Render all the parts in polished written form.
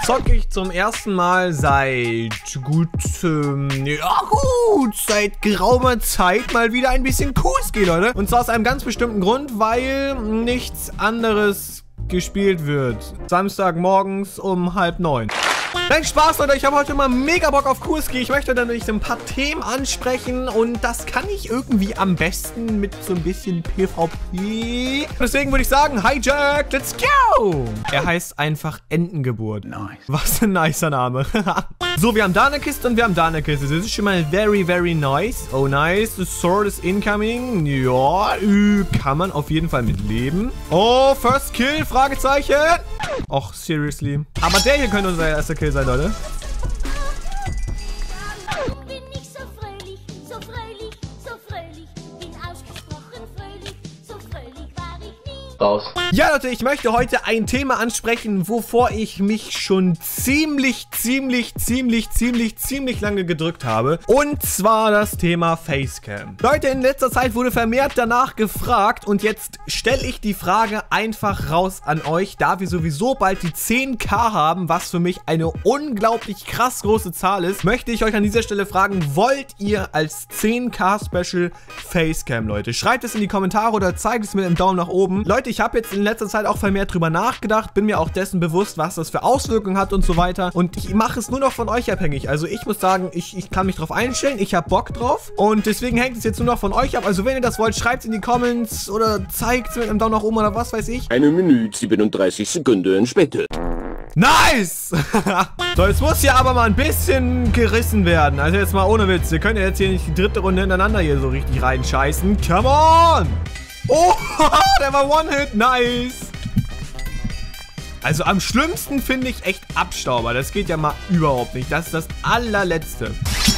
zocke ich zum ersten Mal seit seit geraumer Zeit mal wieder ein bisschen QSG, Leute. Und zwar aus einem ganz bestimmten Grund, weil nichts anderes gespielt wird. Samstagmorgens um 8:30. Nein, Spaß, Leute, ich habe heute mal mega Bock auf QSG. Ich möchte dann durch ein paar Themen ansprechen und das kann ich irgendwie am besten mit so ein bisschen PvP. Deswegen würde ich sagen, hi Jack, let's go! Er heißt einfach Entengeburt. Nice. Was ein nicer Name. So, wir haben da eine Kiste und wir haben da eine Kiste. Das ist schon mal very, very nice. Oh, nice. The sword is incoming. Ja, kann man auf jeden Fall mit leben. Oh, first kill, Fragezeichen. Och, seriously. Aber der hier könnte unser erster Kill sein, Leute. Raus. Ja, Leute, ich möchte heute ein Thema ansprechen, wovor ich mich schon ziemlich lange gedrückt habe. Und zwar das Thema Facecam. Leute, in letzter Zeit wurde vermehrt danach gefragt und jetzt stelle ich die Frage einfach raus an euch, da wir sowieso bald die 10.000 haben, was für mich eine unglaublich krass große Zahl ist, möchte ich euch an dieser Stelle fragen, wollt ihr als 10.000 Special Facecam, Leute? Schreibt es in die Kommentare oder zeigt es mir im Daumen nach oben. Leute, ich habe jetzt in letzter Zeit auch vermehrt drüber nachgedacht, bin mir auch dessen bewusst, was das für Auswirkungen hat und so weiter. Und ich mache es nur noch von euch abhängig. Also ich muss sagen, ich kann mich drauf einstellen, ich habe Bock drauf. Und deswegen hängt es jetzt nur noch von euch ab. Also wenn ihr das wollt, schreibt es in die Comments oder zeigt es mit einem Daumen nach oben oder was weiß ich. 1 Minute 37 Sekunden später. Nice! So, jetzt muss hier aber mal ein bisschen gerissen werden. Also jetzt mal ohne Witz. Wir können ja jetzt hier nicht die dritte Runde hintereinander hier so richtig reinscheißen. Come on! Oh, der war One-Hit. Nice. Also am schlimmsten finde ich echt Abstauber. Das geht ja mal überhaupt nicht. Das ist das allerletzte.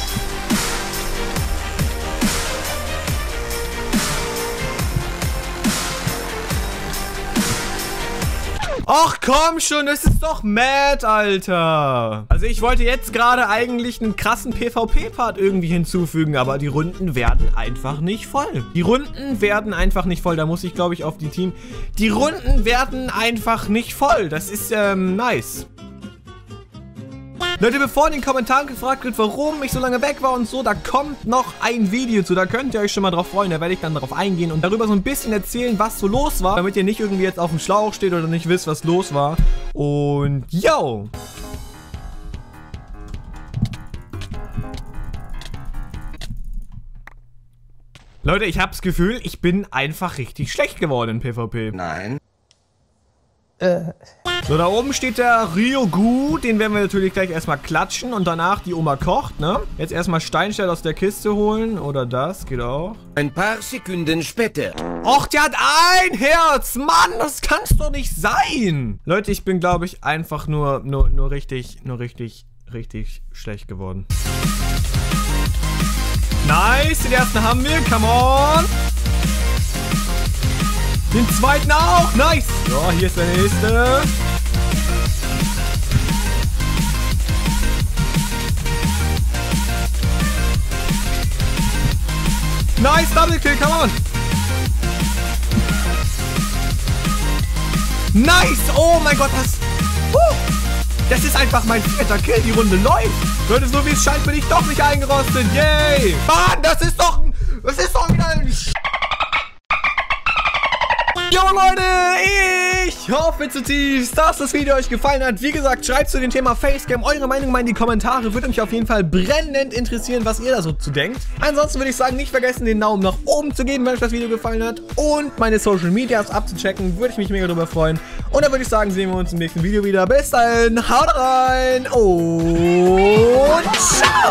Ach komm schon, das ist doch mad, Alter. Also ich wollte jetzt gerade eigentlich einen krassen PvP-Part irgendwie hinzufügen, aber die Runden werden einfach nicht voll. Die Runden werden einfach nicht voll. Da muss ich, glaube ich, auf die Team... Die Runden werden einfach nicht voll. Das ist, nice. Leute, bevor in den Kommentaren gefragt wird, warum ich so lange weg war und so, da kommt noch ein Video zu, da könnt ihr euch schon mal drauf freuen, da werde ich dann drauf eingehen und darüber so ein bisschen erzählen, was so los war, damit ihr nicht irgendwie jetzt auf dem Schlauch steht oder nicht wisst, was los war. Und yo! Leute, ich habe das Gefühl, ich bin einfach richtig schlecht geworden in PvP. Nein. So, da oben steht der Ryogu, den werden wir natürlich gleich erstmal klatschen und danach die Oma kocht, ne? Jetzt erstmal Steinscheit aus der Kiste holen oder das, geht auch. Ein paar Sekunden später. Och, der hat ein Herz! Mann, das kann's doch nicht sein! Leute, ich bin, glaube ich, einfach nur richtig schlecht geworden. Nice, den ersten haben wir, come on! Den zweiten auch, nice! So, hier ist der nächste. Nice, Double Kill, come on! Nice! Oh mein Gott, das ist einfach mein 4. Kill, die Runde läuft! Leute, so wie es scheint, bin ich doch nicht eingerostet, yay! Mann, das ist doch wieder ein Jo Leute, ich hoffe zutiefst, dass das Video euch gefallen hat. Wie gesagt, schreibt zu dem Thema Facecam eure Meinung mal in die Kommentare. Würde mich auf jeden Fall brennend interessieren, was ihr da so zu denkt. Ansonsten würde ich sagen, nicht vergessen, den Daumen nach oben zu geben, wenn euch das Video gefallen hat. Und meine Social Medias abzuchecken, würde ich mich mega drüber freuen. Und dann würde ich sagen, sehen wir uns im nächsten Video wieder. Bis dahin, haut rein und ciao!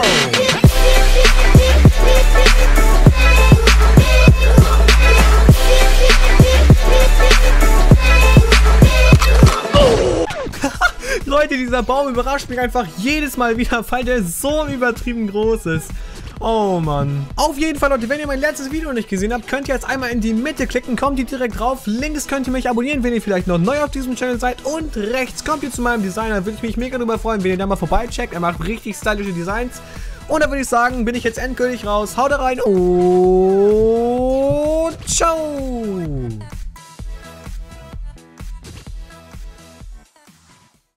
Leute, dieser Baum überrascht mich einfach jedes Mal wieder, weil der so übertrieben groß ist. Oh Mann. Auf jeden Fall, Leute, wenn ihr mein letztes Video nicht gesehen habt, könnt ihr jetzt einmal in die Mitte klicken, kommt ihr direkt drauf. Links könnt ihr mich abonnieren, wenn ihr vielleicht noch neu auf diesem Channel seid. Und rechts kommt ihr zu meinem Designer. Würde ich mich mega drüber freuen, wenn ihr da mal vorbeiceckt. Er macht richtig stylische Designs. Und da würde ich sagen, bin ich jetzt endgültig raus. Haut rein und